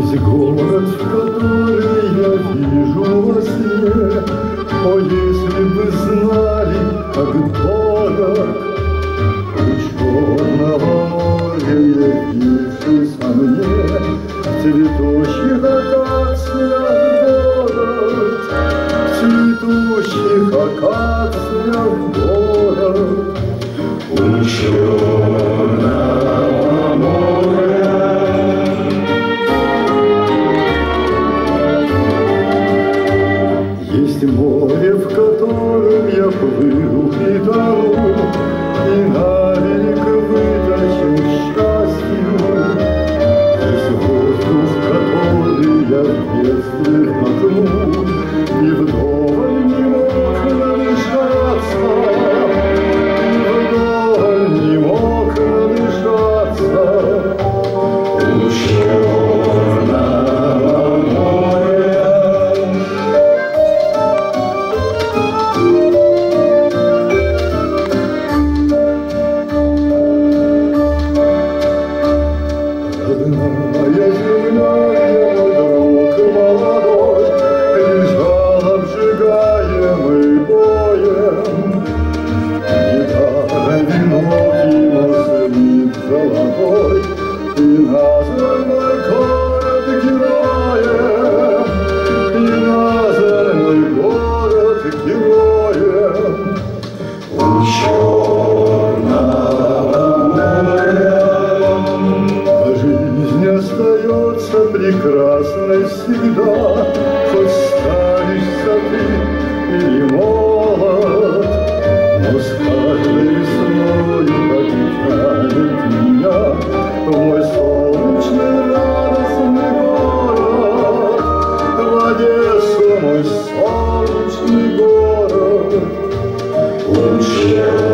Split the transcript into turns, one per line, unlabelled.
Есть город, в который я вижу во сне. О, если бы знали, как дорог у Черного моря явившийся мне, в цветущих акациях город, в цветущих акациях город. У Черного моря есть море, в котором я плыл и тону, и на берег вытащил счастью. Есть воздух, который я в детстве вдохнул, и вдоволь не мог надышаться, и вдоволь не мог надышаться. У Черного моря родная земная, друг молодой, лежал обжигаемый боем. Недаром венок его слит золотой, и названный город героем, и названный город героем. У Черного моря жизнь остается прекрасной всегда, хоть старишься ты или молод, но с каждой весною покидает меня в мой солнечный радостный город, в Одессу, мой солнечный город. У Черного